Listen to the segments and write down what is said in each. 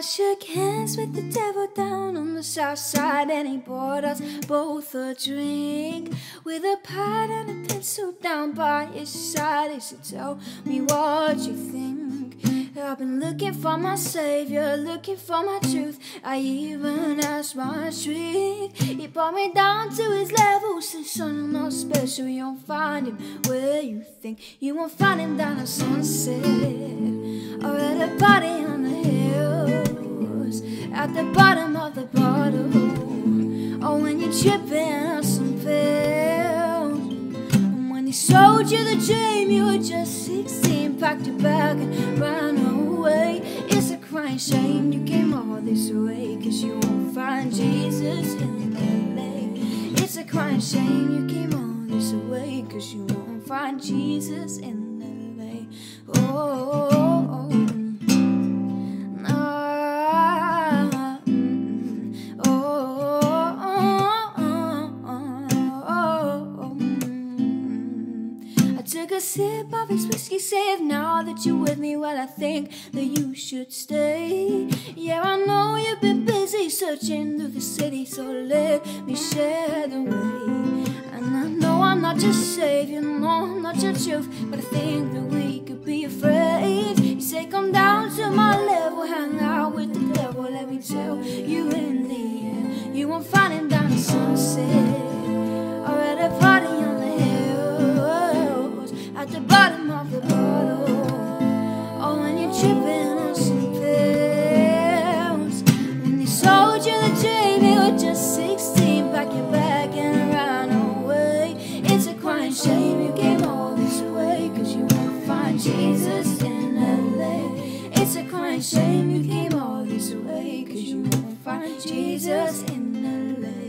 shook hands with the devil down on the south side, and he bought us both a drink with a pad and a pencil down by his side. He said, tell me what you think. I've been looking for my savior, looking for my truth. I even asked my shrink. He brought me down to his level. Said, son, I'm not special. You won't find him where you think. You won't find him down at sunset or at a party on the hills, at the bottom of the bottle, or when you're tripping on some pills. And when they sold you the dream, you were just 16, packed your bag and ran away. It's a crying shame you came all this way, 'cause you won't find Jesus in LA. It's a crying shame you came all this way, 'cause you won't find Jesus in LA. Oh, took a sip of his whiskey, said, now that you're with me, well, I think that you should stay. Yeah, I know you've been busy searching through the city, so let me share the way. And I know I'm not your savior, no, I'm not your truth, but I think that we could be afraid. You say, come down to my level, hang out with the devil. Let me tell you, in the end, you won't find him down at sunset or at a party on the hills, at the bottom of the bottle, or when you're tripping on some pills. When they sold you the dream, you were just 16, pack your bag and run away. It's a crying shame you came all this way, 'cause you won't find Jesus in LA. It's a crying shame you came all this way, 'cause you won't find Jesus in LA.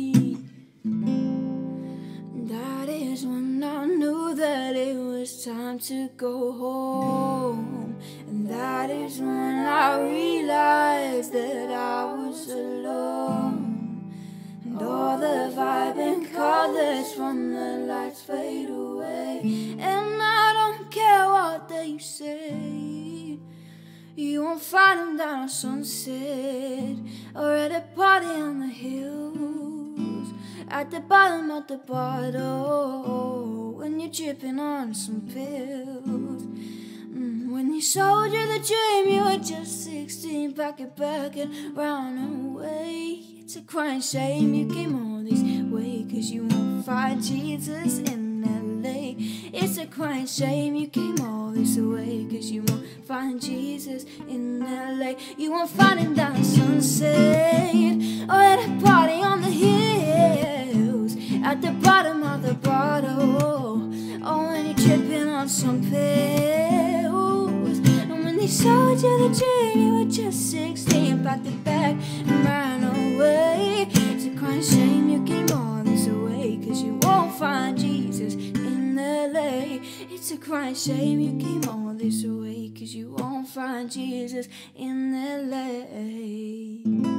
That is when I knew that it was time to go home. And that is when I realized that I was alone. And all the vibrant colors from the lights fade away, and I don't care what they say. You won't find them down at sunset or at a party on the hills, at the bottom of the bottle, when you're dripping on some pills. When they sold you the dream, you were just 16, pack it back and run away. It's a crying shame you came all this way, 'cause you won't find Jesus in LA. It's a crying shame you came all this way, 'cause you won't find Jesus in LA. You won't find him down at sunset or at a party on the hills, at the bottom of the bottle, or when you're tripping on some pills. And when they sold you the dream, you were just 16, packed the bag and ran away. It's a crying shame you came all this way, 'cause you won't find Jesus in LA. It's a crying shame you came all this way, 'cause you won't find Jesus in LA.